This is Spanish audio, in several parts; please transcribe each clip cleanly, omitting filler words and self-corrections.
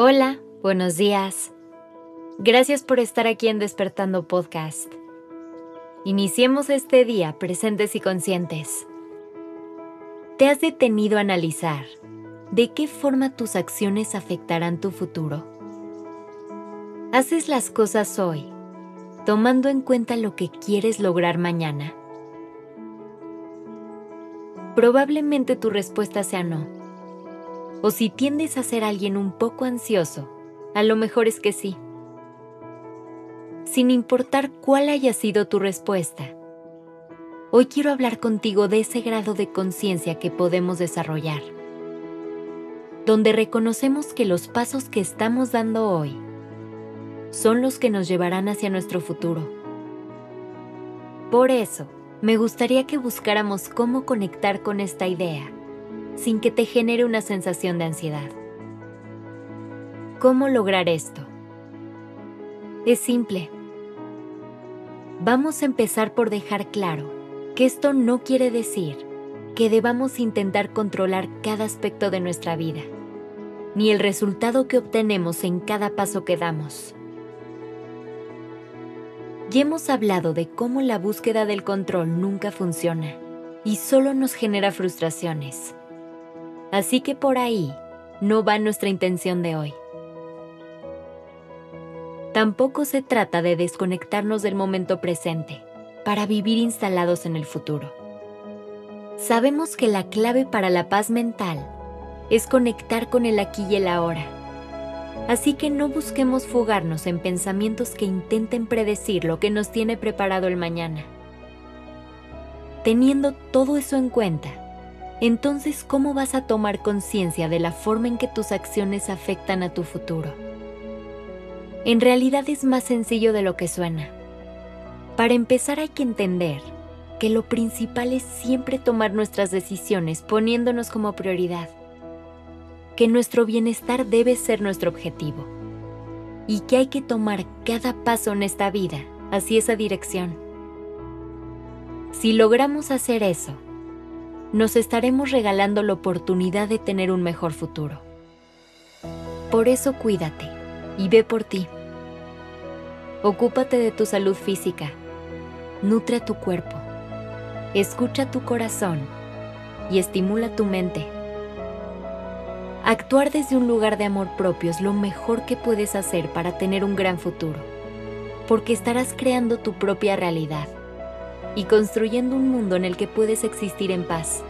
Hola, buenos días. Gracias por estar aquí en Despertando Podcast. Iniciemos este día presentes y conscientes. ¿Te has detenido a analizar de qué forma tus acciones afectarán tu futuro? ¿Haces las cosas hoy, tomando en cuenta lo que quieres lograr mañana? Probablemente tu respuesta sea no. O si tiendes a ser alguien un poco ansioso, a lo mejor es que sí. Sin importar cuál haya sido tu respuesta, hoy quiero hablar contigo de ese grado de conciencia que podemos desarrollar, donde reconocemos que los pasos que estamos dando hoy son los que nos llevarán hacia nuestro futuro. Por eso, me gustaría que buscáramos cómo conectar con esta idea, sin que te genere una sensación de ansiedad. ¿Cómo lograr esto? Es simple. Vamos a empezar por dejar claro que esto no quiere decir que debamos intentar controlar cada aspecto de nuestra vida, ni el resultado que obtenemos en cada paso que damos. Ya hemos hablado de cómo la búsqueda del control nunca funciona y solo nos genera frustraciones. Así que por ahí no va nuestra intención de hoy. Tampoco se trata de desconectarnos del momento presente para vivir instalados en el futuro. Sabemos que la clave para la paz mental es conectar con el aquí y el ahora. Así que no busquemos fugarnos en pensamientos que intenten predecir lo que nos tiene preparado el mañana. Teniendo todo eso en cuenta, entonces, ¿cómo vas a tomar conciencia de la forma en que tus acciones afectan a tu futuro? En realidad es más sencillo de lo que suena. Para empezar hay que entender que lo principal es siempre tomar nuestras decisiones poniéndonos como prioridad, que nuestro bienestar debe ser nuestro objetivo y que hay que tomar cada paso en esta vida hacia esa dirección. Si logramos hacer eso, nos estaremos regalando la oportunidad de tener un mejor futuro. Por eso cuídate y ve por ti. Ocúpate de tu salud física, nutre a tu cuerpo, escucha tu corazón y estimula tu mente. Actuar desde un lugar de amor propio es lo mejor que puedes hacer para tener un gran futuro, porque estarás creando tu propia realidad y construyendo un mundo en el que puedes existir en paz.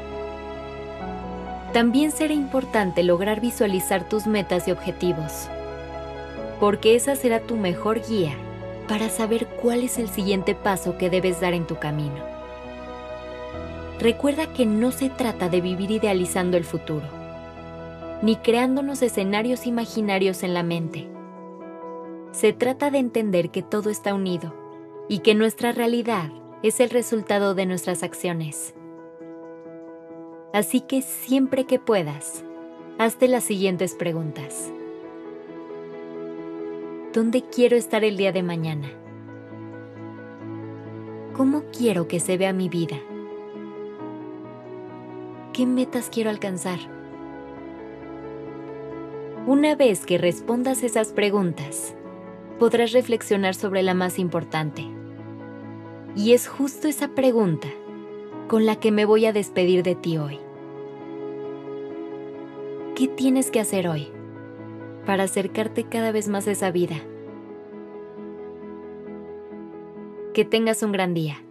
También será importante lograr visualizar tus metas y objetivos, porque esa será tu mejor guía para saber cuál es el siguiente paso que debes dar en tu camino. Recuerda que no se trata de vivir idealizando el futuro, ni creándonos escenarios imaginarios en la mente. Se trata de entender que todo está unido y que nuestra realidad es el resultado de nuestras acciones. Así que siempre que puedas, hazte las siguientes preguntas. ¿Dónde quiero estar el día de mañana? ¿Cómo quiero que se vea mi vida? ¿Qué metas quiero alcanzar? Una vez que respondas esas preguntas, podrás reflexionar sobre la más importante. Y es justo esa pregunta con la que me voy a despedir de ti hoy. ¿Qué tienes que hacer hoy para acercarte cada vez más a esa vida? Que tengas un gran día.